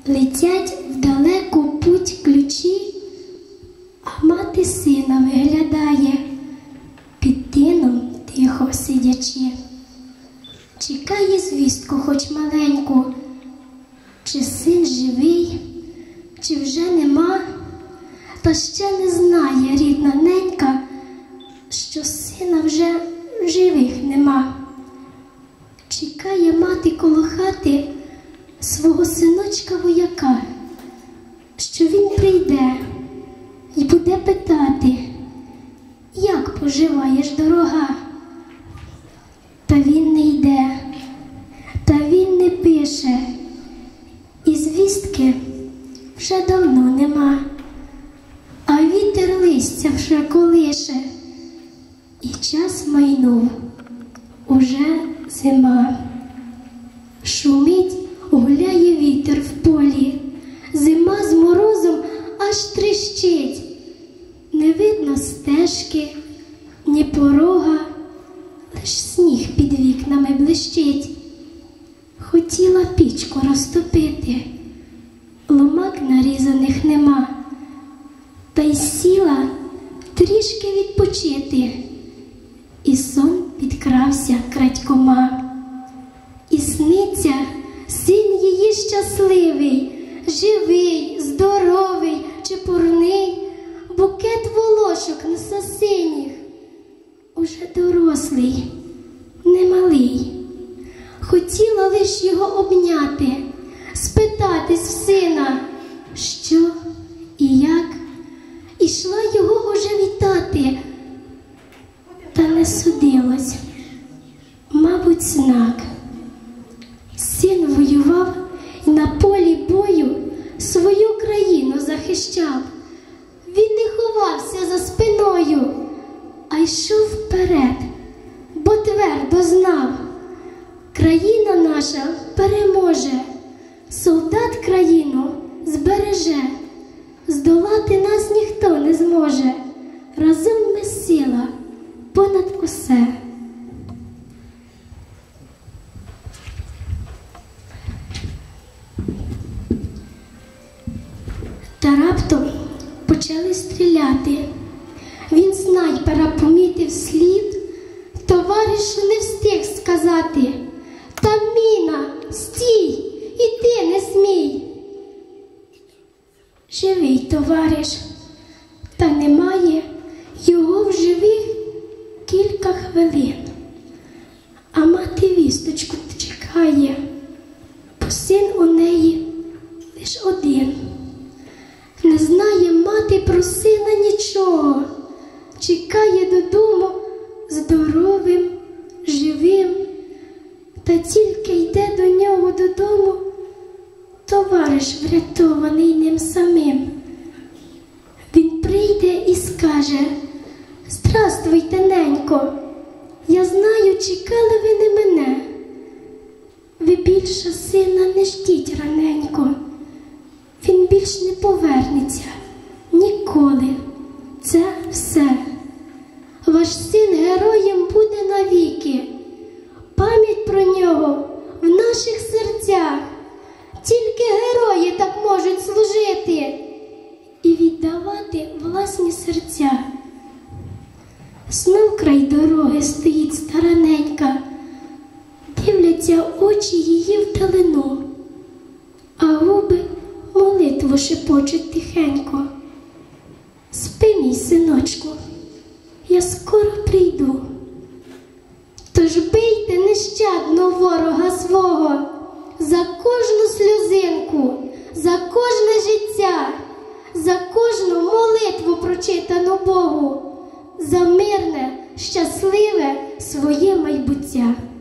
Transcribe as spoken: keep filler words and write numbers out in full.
Летять в далеку путь ключі, а мати сина виглядає, під тином тихо сидячи. Чекає звістку хоч маленьку, чи син живий, чи вже нема, та ще не знає рідна ненька, що сина вже живих нема. Чекає мати коло хати свого синочка вояка, що він прийде й буде питати, як поживаєш, дорога? Та він не йде, та він не пише, і звістки вже давно нема, а вітер листя вже колише, і час майнув, уже зима. Шумить, гуляє вітер в полі, зима з морозом аж тріщить. Не видно стежки, ні порога, лиш сніг під вікнами блищить. Хотіла пічку розтопити, ломак нарізаних нема, та й сіла трішки відпочити, і сон підкрався крадькома. І сниться син її щасливий, живий, здоровий, чепурний, букет волошок несе синіх, уже дорослий, немалий. Хотіла лиш його обняти, спитатись в сина, що і як, ішла його уже вітати, та не судилось, мабуть, знак. Син воював і на полі бою свою країну захищав. Він не ховався за спиною, а йшов вперед, бо твердо знав, країна наша переможе, солдат країну збереже, здолати нас ніхто не зможе, разом ми сила понад усе. Та раптом почали стріляти. Він снайпера помітив слід, товаришу не встиг сказати: «Там міна, стій, іди не смій!» Живий товариш, та немає його в живих кілька хвилин. А мати вісточку чекає, бо син у неї лиш один. Не знає мати про сина нічого, чекає додому здоровим, живим, та тільки йде до нього додому товариш, врятований ним самим. Він прийде і скаже: «Здравствуйте, ненько, я знаю, чекали ви не мене. Ви більше сина не ждіть раненько, він більш не повернеться ніколи, це все. Ваш син героєм буде навіки, пам'ять про нього в наших серцях. Тільки герої так можуть служити і віддавати власні серця». Знов край дороги стоїть стара ненька, дивляться очі її вдалину, а губи молитву шепочуть тихенько: «Спи, мій синочку, я скоро прийду». Тож бийте нещадно ворога свого за кожну сльозинку, за кожне життя, за кожну молитву, прочитану Богу, за мирне, щасливе своє майбуття.